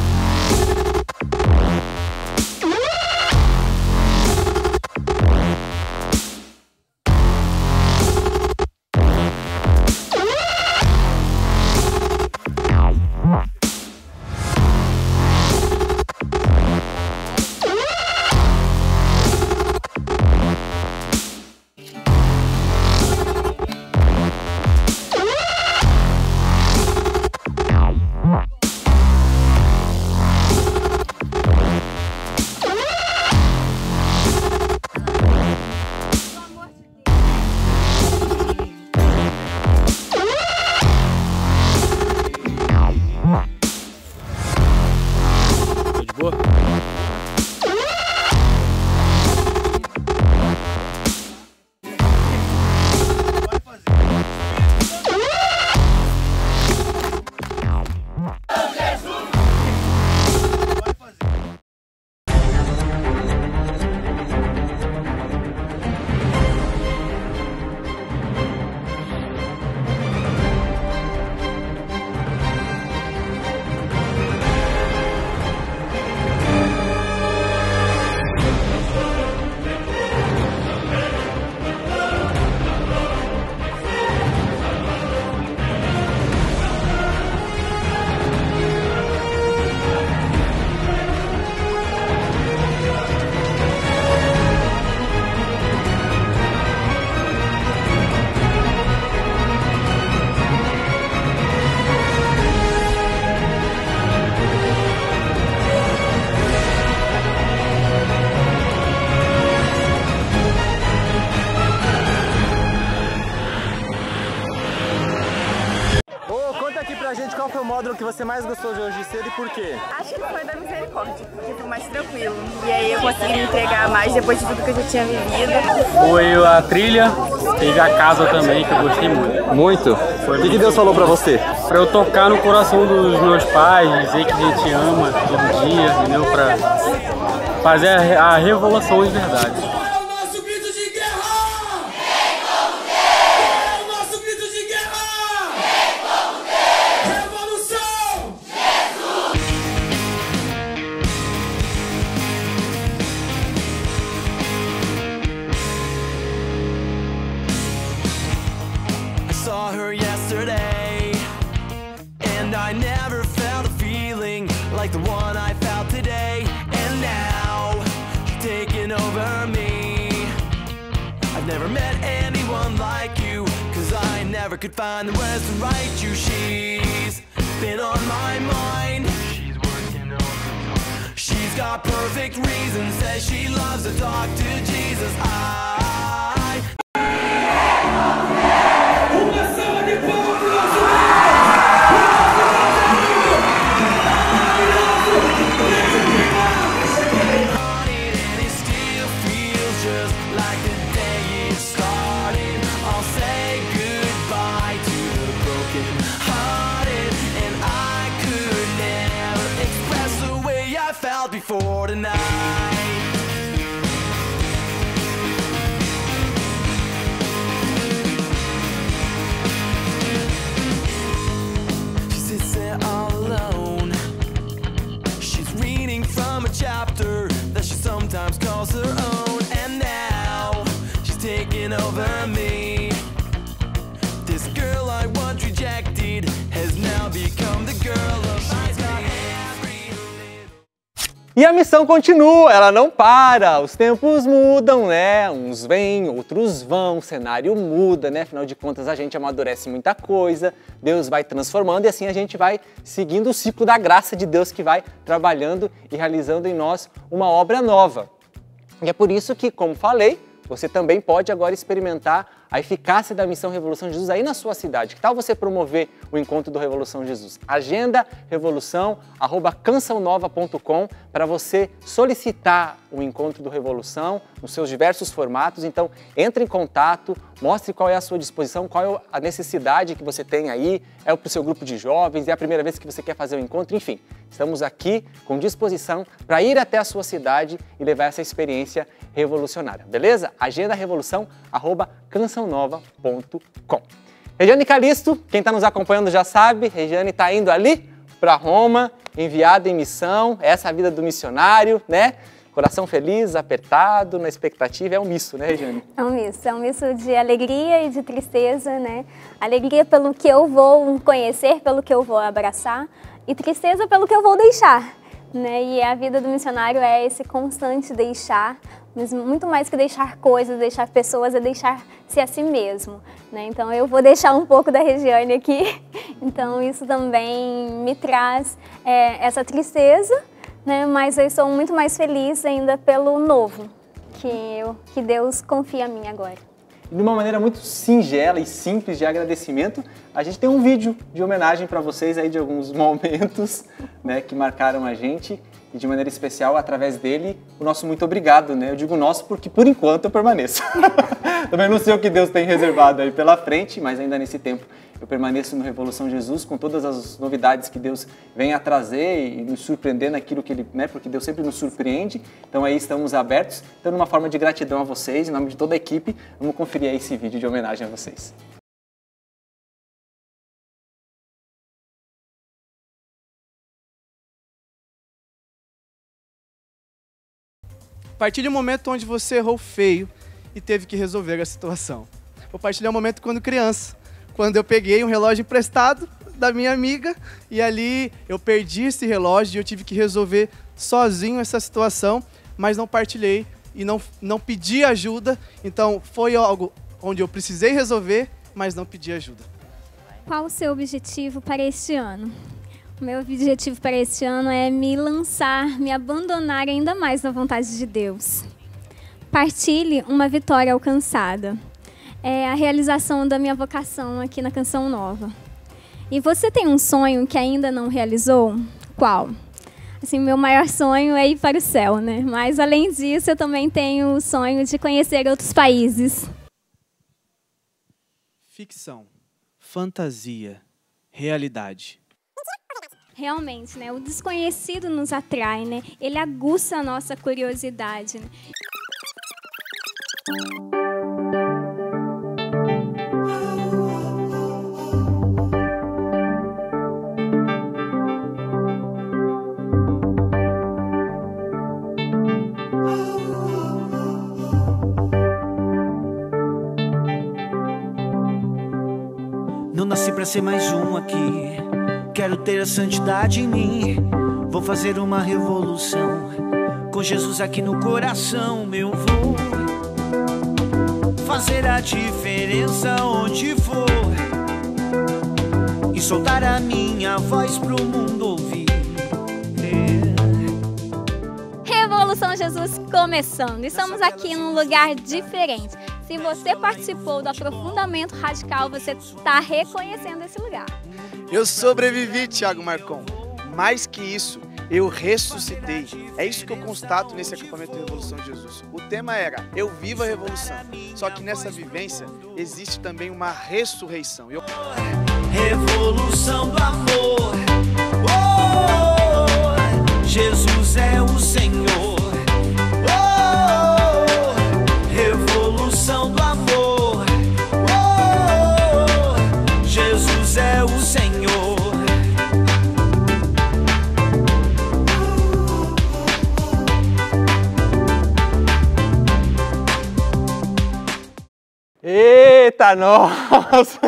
Qual foi o módulo que você mais gostou de hoje cedo e por quê? Acho que foi da misericórdia, porque foi mais tranquilo. E aí eu consegui me entregar mais depois de tudo que eu já tinha vivido. Foi a trilha, teve a casa também, que eu gostei muito. Muito? O que Deus falou pra você? Pra eu tocar no coração dos meus pais, dizer que a gente ama todo dia, entendeu? Pra fazer a revolução de verdade. Like the one I felt today, and now she's taking over me. I've never met anyone like you, cause I never could find the words to write you. She's been on my mind. She's working overtime. She's got perfect reasons, says she loves to talk to Jesus. Before tonight, she sits there all alone. She's reading from a chapter that she sometimes calls her own, and now she's taking over me. This girl I once rejected has now become the girl of my dreams. E a missão continua, ela não para, os tempos mudam, né? Uns vêm, outros vão, o cenário muda, né? Afinal de contas a gente amadurece muita coisa, Deus vai transformando e assim a gente vai seguindo o ciclo da graça de Deus que vai trabalhando e realizando em nós uma obra nova. E é por isso que, como falei, você também pode agora experimentar a eficácia da missão Revolução Jesus aí na sua cidade. Que tal você promover o encontro do Revolução Jesus? Agenda revolução@cançãonova.com para você solicitar o encontro do Revolução nos seus diversos formatos. Então, entre em contato, mostre qual é a sua disposição, qual é a necessidade que você tem aí, é para o seu grupo de jovens, é a primeira vez que você quer fazer o encontro, enfim. Estamos aqui com disposição para ir até a sua cidade e levar essa experiência revolucionária, beleza? Agenda revolução@cançãonova.com. Regiane Calisto, quem está nos acompanhando já sabe, Regiane está indo ali para Roma, enviada em missão, essa é a vida do missionário, né? Coração feliz, apertado, na expectativa, é um misto, né, Regiane? É um misto de alegria e de tristeza, né? Alegria pelo que eu vou conhecer, pelo que eu vou abraçar, e tristeza pelo que eu vou deixar, né? E a vida do missionário é esse constante deixar, mas muito mais que deixar coisas, deixar pessoas, é deixar-se a si mesmo, né? Então eu vou deixar um pouco da Regiane aqui, então isso também me traz essa tristeza, né? Mas eu sou muito mais feliz ainda pelo novo que Deus confia a mim agora. E de uma maneira muito singela e simples de agradecimento, a gente tem um vídeo de homenagem para vocês aí de alguns momentos, né, que marcaram a gente. E de maneira especial, através dele, o nosso muito obrigado, né? Eu digo nosso porque, por enquanto, eu permaneço. Também não sei o que Deus tem reservado aí pela frente, mas ainda nesse tempo eu permaneço no Revolução Jesus, com todas as novidades que Deus vem a trazer e nos surpreender naquilo que Ele, né? Porque Deus sempre nos surpreende. Então aí estamos abertos. Então, numa forma de gratidão a vocês, em nome de toda a equipe, vamos conferir aí esse vídeo de homenagem a vocês. Partilhe o momento onde você errou feio e teve que resolver a situação. Vou partilhar o momento quando criança, quando eu peguei um relógio emprestado da minha amiga e ali eu perdi esse relógio e eu tive que resolver sozinho essa situação, mas não partilhei e não pedi ajuda, então foi algo onde eu precisei resolver, mas não pedi ajuda. Qual o seu objetivo para este ano? O meu objetivo para este ano é me lançar, me abandonar ainda mais na vontade de Deus. Partilhe uma vitória alcançada. É a realização da minha vocação aqui na Canção Nova. E você tem um sonho que ainda não realizou? Qual? Assim, meu maior sonho é ir para o céu, né? Mas além disso, eu também tenho o sonho de conhecer outros países. Ficção, fantasia, realidade. Realmente, né? O desconhecido nos atrai, né? Ele aguça a nossa curiosidade, né? Não nasci pra ser mais um aqui. Quero ter a santidade em mim. Vou fazer uma revolução. Com Jesus aqui no coração, eu vou fazer a diferença onde for e soltar a minha voz pro mundo ouvir. Revolução Jesus começando. Estamos aqui num lugar diferente. Se você participou do aprofundamento radical, você está reconhecendo esse lugar. Eu sobrevivi, Thiago Marcon. Mais que isso, eu ressuscitei. É isso que eu constato nesse acampamento de Revolução de Jesus. O tema era, eu vivo a revolução. Só que nessa vivência, existe também uma ressurreição. Revolução do amor. Oh, Jesus é o Senhor. Oh, revolução do amor. Oh, Jesus é o Senhor. Eita, nossa!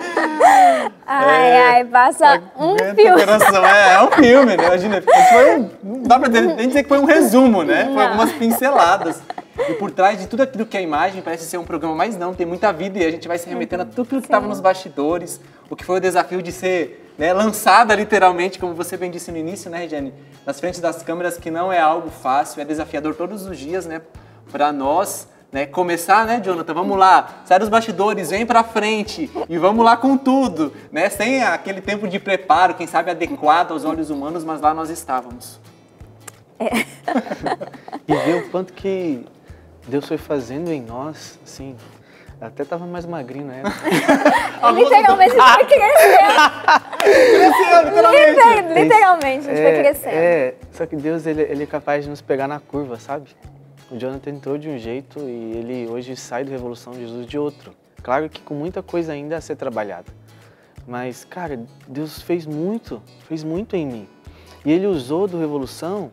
Ai, passa um filme. É um filme, né? Imagina, não dá pra nem dizer que foi um resumo, né? Foi algumas pinceladas. E por trás de tudo aquilo que é a imagem parece ser um programa, mas não, tem muita vida e a gente vai se remetendo a tudo aquilo que estava nos bastidores, o que foi o desafio de ser, né, lançada literalmente, como você bem disse no início, né, Regiane? Nas frentes das câmeras, que não é algo fácil, é desafiador todos os dias, né? Para nós, né, começar, né, Jonathan? Vamos lá, sai dos bastidores, vem pra frente e vamos lá com tudo, né? Sem aquele tempo de preparo, quem sabe adequado aos olhos humanos, mas lá nós estávamos. E ver o quanto que Deus foi fazendo em nós, assim, até tava mais magrinho na época. Literalmente a gente foi crescendo. Literalmente, a gente foi crescendo. Só que Deus, ele é capaz de nos pegar na curva, sabe? O Jonathan entrou de um jeito e ele hoje sai do Revolução Jesus de outro. Claro que com muita coisa ainda a ser trabalhada. Mas, cara, Deus fez muito em mim. E Ele usou do Revolução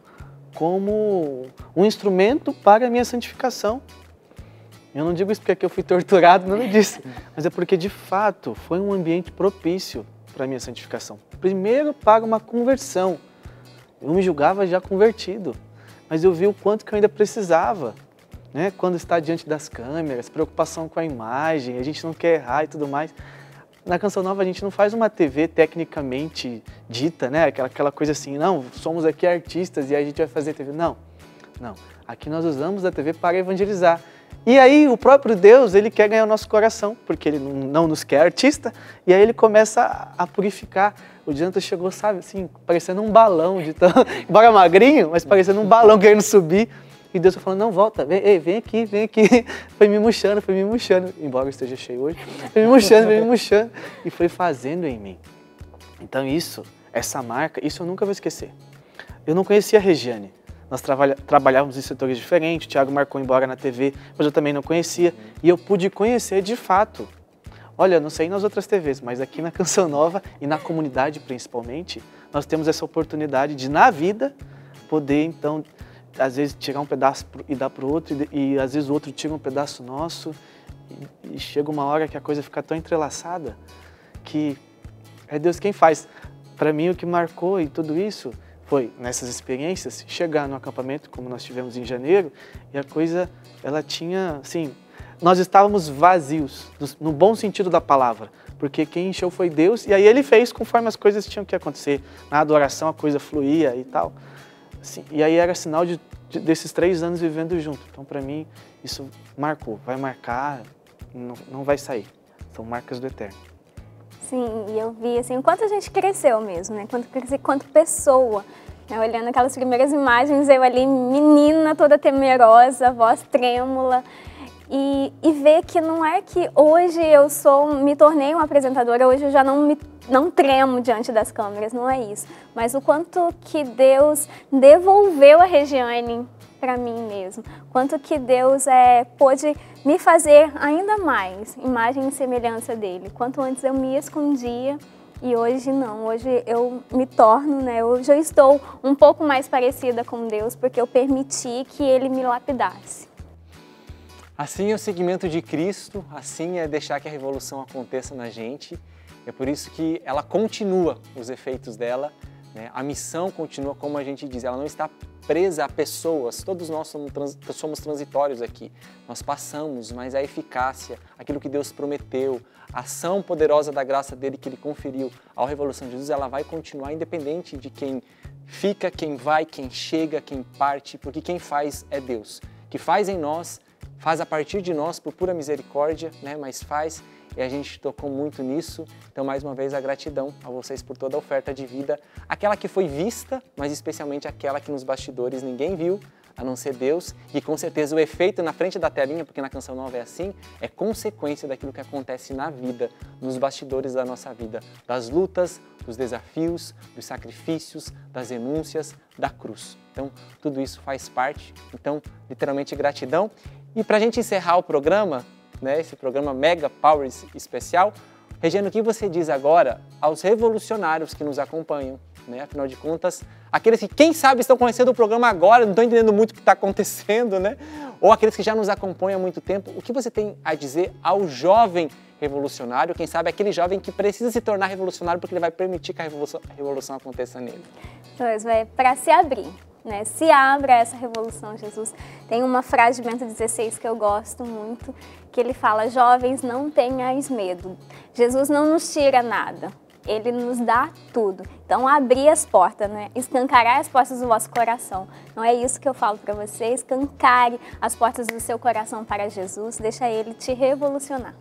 como um instrumento para a minha santificação. Eu não digo isso porque eu fui torturado, nada disso. Mas é porque, de fato, foi um ambiente propício para a minha santificação. Primeiro, para uma conversão. Eu me julgava já convertido. Mas eu vi o quanto que eu ainda precisava, né? Quando está diante das câmeras, preocupação com a imagem, a gente não quer errar e tudo mais. Na Canção Nova a gente não faz uma TV tecnicamente dita, né? Aquela coisa assim, não, somos aqui artistas e a gente vai fazer TV. Não. Aqui nós usamos a TV para evangelizar. E aí o próprio Deus, ele quer ganhar o nosso coração, porque ele não nos quer artista, e aí ele começa a purificar. O Jonathan chegou, sabe, assim, parecendo um balão, embora magrinho, mas parecendo um balão querendo subir. E Deus falando, não, volta, vem aqui. Foi me murchando, embora eu esteja cheio hoje. Foi me murchando, e foi fazendo em mim. Então essa marca, isso eu nunca vou esquecer. Eu não conhecia a Regiane. Nós trabalhávamos em setores diferentes, o Thiago marcou embora na TV, mas eu também não conhecia. E eu pude conhecer de fato. Olha, não sei nas outras TVs, mas aqui na Canção Nova e na comunidade principalmente, nós temos essa oportunidade de, na vida, poder, então, às vezes tirar um pedaço e dar para o outro, e às vezes o outro tira um pedaço nosso, e chega uma hora que a coisa fica tão entrelaçada que é Deus quem faz. Para mim, o que marcou e tudo isso foi, nessas experiências, chegar no acampamento, como nós tivemos em janeiro, e a coisa, ela tinha, assim, nós estávamos vazios, no bom sentido da palavra, porque quem encheu foi Deus, e aí Ele fez conforme as coisas tinham que acontecer. Na adoração a coisa fluía e tal. Assim, e aí era sinal desses 3 anos vivendo junto. Então, para mim, isso marcou, vai marcar, não vai sair. São marcas do eterno. Sim, e eu vi assim, o quanto a gente cresceu mesmo, né? Quanto pessoa. Né? Olhando aquelas primeiras imagens, eu ali, menina toda temerosa, voz trêmula. E ver que não é que hoje me tornei uma apresentadora, hoje eu já não tremo diante das câmeras, não é isso. Mas o quanto que Deus devolveu a Regiane para mim mesmo. Quanto que Deus pôde me fazer ainda mais imagem e semelhança dele. Quanto antes eu me escondia e hoje não. Hoje eu me torno, né? Hoje eu estou um pouco mais parecida com Deus porque eu permiti que ele me lapidasse. Assim é o seguimento de Cristo, assim é deixar que a revolução aconteça na gente. É por isso que ela continua os efeitos dela, né? A missão continua, como a gente diz, ela não está presa a pessoas. Todos nós somos transitórios aqui. Nós passamos, mas a eficácia, aquilo que Deus prometeu, a ação poderosa da graça dele que ele conferiu ao Revolução de Jesus, ela vai continuar independente de quem fica, quem vai, quem chega, quem parte, porque quem faz é Deus. Que faz em nós, faz a partir de nós por pura misericórdia, né? Mas faz, e a gente tocou muito nisso. Então, mais uma vez, a gratidão a vocês por toda a oferta de vida, aquela que foi vista, mas especialmente aquela que nos bastidores ninguém viu, a não ser Deus, e com certeza o efeito na frente da telinha, porque na Canção Nova é assim, é consequência daquilo que acontece na vida, nos bastidores da nossa vida, das lutas, dos desafios, dos sacrifícios, das renúncias, da cruz. Então, tudo isso faz parte. Então, literalmente, gratidão. E para a gente encerrar o programa, né, esse programa Mega Powers especial, Regiane, o que você diz agora aos revolucionários que nos acompanham? Né? Afinal de contas, aqueles que, quem sabe, estão conhecendo o programa agora, não estão entendendo muito o que está acontecendo, né? Ou aqueles que já nos acompanham há muito tempo, o que você tem a dizer ao jovem revolucionário, quem sabe aquele jovem que precisa se tornar revolucionário porque ele vai permitir que a revolução aconteça nele? Pois é, para se abrir. Né? Se abra essa revolução, Jesus. Tem uma frase de Bento XVI que eu gosto muito, que ele fala: jovens, não tenhais medo. Jesus não nos tira nada. Ele nos dá tudo. Então, abrir as portas, né? Escancarar as portas do vosso coração. Não é isso que eu falo para você. Escancare as portas do seu coração para Jesus. Deixa Ele te revolucionar.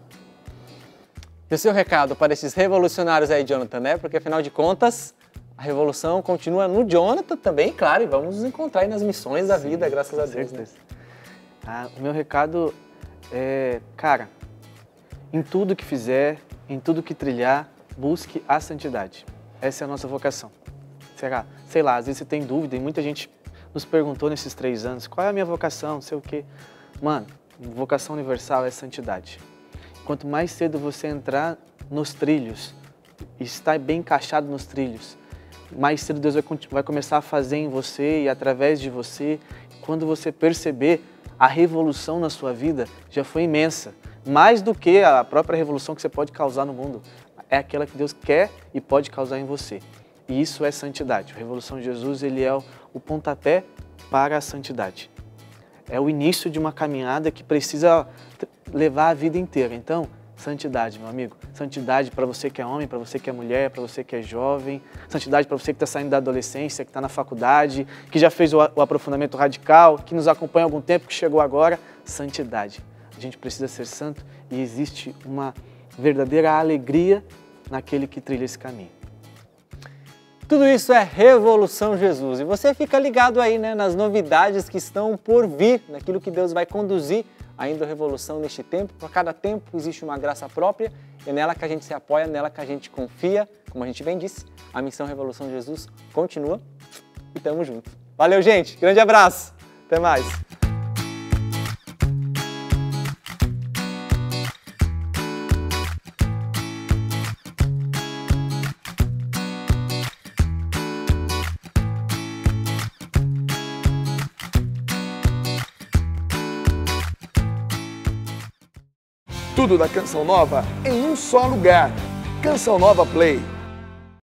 E o seu recado para esses revolucionários aí, Jonathan, né? Porque, afinal de contas, a revolução continua no Jonathan também, claro. E vamos nos encontrar aí nas missões da vida, graças a Deus. Né? O meu recado é, cara, em tudo que fizer, em tudo que trilhar, busque a santidade. Essa é a nossa vocação. Será? Sei lá, às vezes você tem dúvida e muita gente nos perguntou nesses 3 anos, qual é a minha vocação, não sei o quê. Mano, vocação universal é santidade. Quanto mais cedo você entrar nos trilhos, e estar bem encaixado nos trilhos, mais cedo Deus vai começar a fazer em você e através de você. Quando você perceber, a revolução na sua vida já foi imensa. Mais do que a própria revolução que você pode causar no mundo. É aquela que Deus quer e pode causar em você. E isso é santidade. A Revolução de Jesus, ele é o pontapé para a santidade. É o início de uma caminhada que precisa levar a vida inteira. Então, santidade, meu amigo. Santidade para você que é homem, para você que é mulher, para você que é jovem. Santidade para você que está saindo da adolescência, que está na faculdade, que já fez o aprofundamento radical, que nos acompanha há algum tempo, que chegou agora. Santidade. A gente precisa ser santo e existe uma verdadeira alegria naquele que trilha esse caminho. Tudo isso é Revolução Jesus. E você fica ligado aí, né, nas novidades que estão por vir, naquilo que Deus vai conduzir ainda a revolução neste tempo. Para cada tempo existe uma graça própria, é nela que a gente se apoia, nela que a gente confia. Como a gente bem disse, a missão Revolução Jesus continua e tamo junto. Valeu, gente. Grande abraço. Até mais. Tudo da Canção Nova em um só lugar. Canção Nova Play.